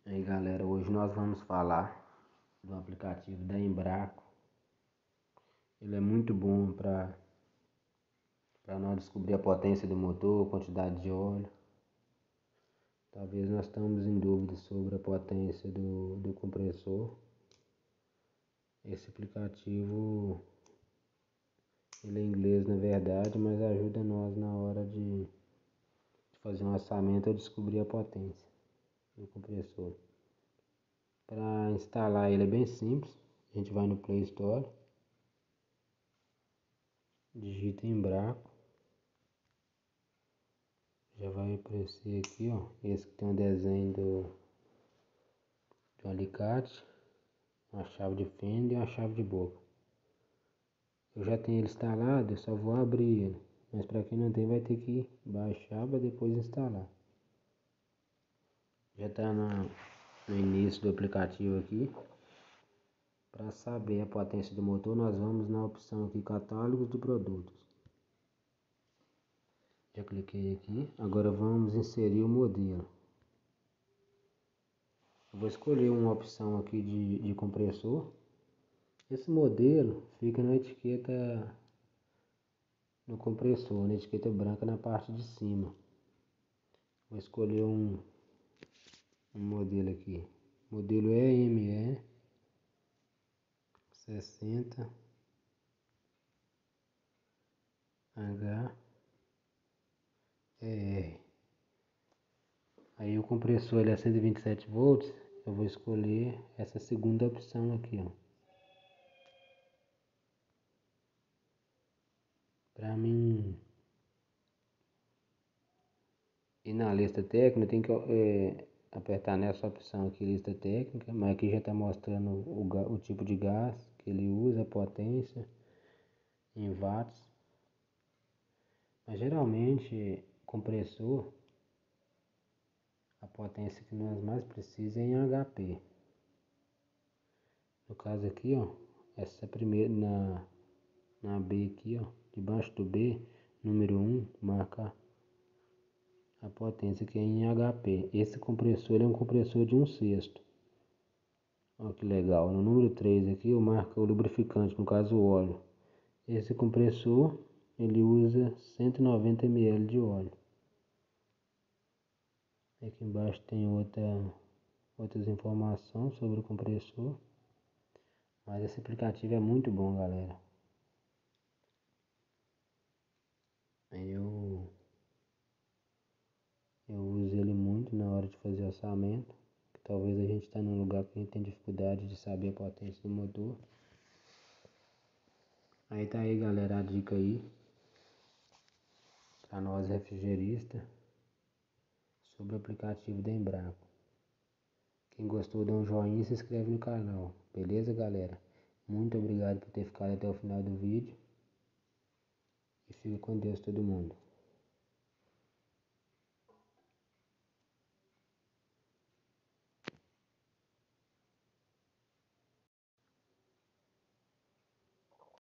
Aí galera, hoje nós vamos falar do aplicativo da Embraco. Ele é muito bom para nós descobrir a potência do motor, a quantidade de óleo. Talvez nós estamos em dúvida sobre a potência do compressor. Esse aplicativo, ele é inglês na verdade, mas ajuda nós na hora de fazer um orçamento ou descobrir a potência do compressor. Para instalar ele é bem simples. A gente vai no Play Store, digita Embraco, já vai aparecer aqui, ó, esse que tem um desenho de um alicate, uma chave de fenda e uma chave de boca. Eu já tenho ele instalado, eu só vou abrir ele, mas para quem não tem vai ter que baixar para depois instalar. Já está no início do aplicativo aqui. Para saber a potência do motor, nós vamos na opção aqui, catálogos de produtos. Já cliquei aqui, agora vamos inserir o modelo. Eu vou escolher uma opção aqui de compressor. Esse modelo fica na etiqueta, no compressor, na etiqueta branca na parte de cima. Vou escolher um modelo aqui, modelo EME 60 HER. Aí o compressor ele é 127 volts. Eu vou escolher essa segunda opção aqui, ó. Para mim ir na lista técnica, tem que apertar nessa opção aqui, lista técnica, mas aqui já está mostrando o tipo de gás que ele usa, a potência em watts. Mas geralmente compressor, a potência que nós mais precisamos é em HP. No caso aqui, ó, essa primeira na B aqui, ó, debaixo do B, número 1, marca a potência que é em HP. Esse compressor ele é um compressor de 1/6. Olha que legal. No número 3 aqui eu marco o lubrificante, no caso o óleo. Esse compressor ele usa 190 ml de óleo. Aqui embaixo tem outras informações sobre o compressor. Mas esse aplicativo é muito bom, galera. Eu uso ele muito na hora de fazer orçamento. Talvez a gente está num lugar que a gente tem dificuldade de saber a potência do motor. Aí tá aí, galera, a dica aí para nós refrigeristas sobre o aplicativo da Embraco. Quem gostou dá um joinha e se inscreve no canal. Beleza, galera? Muito obrigado por ter ficado até o final do vídeo. E fica com Deus todo mundo.